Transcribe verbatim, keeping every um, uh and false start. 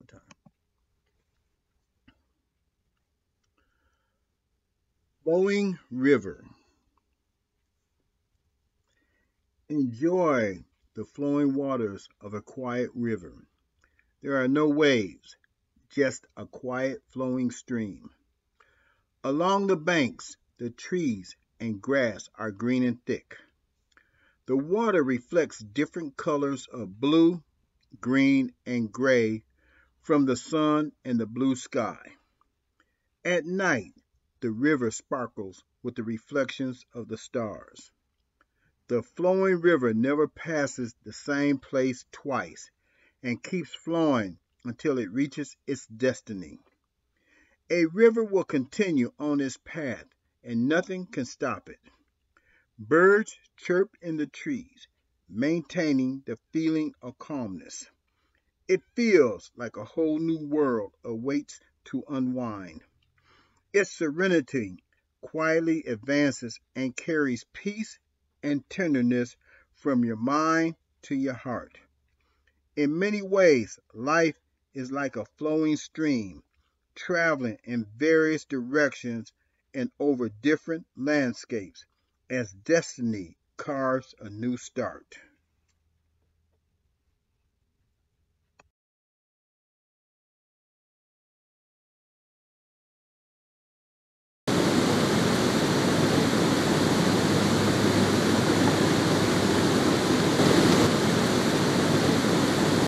one time. Flowing river. Enjoy the flowing waters of a quiet river. There are no waves, just a quiet flowing stream. Along the banks, the trees and grass are green and thick. The water reflects different colors of blue, green, and gray from the sun and the blue sky. At night, the river sparkles with the reflections of the stars. The flowing river never passes the same place twice and keeps flowing until it reaches its destiny. A river will continue on its path and nothing can stop it. Birds chirp in the trees, maintaining the feeling of calmness. It feels like a whole new world awaits to unwind. Its serenity quietly advances and carries peace and tenderness from your mind to your heart. In many ways, life is like a flowing stream, traveling in various directions and over different landscapes as destiny carves a new start.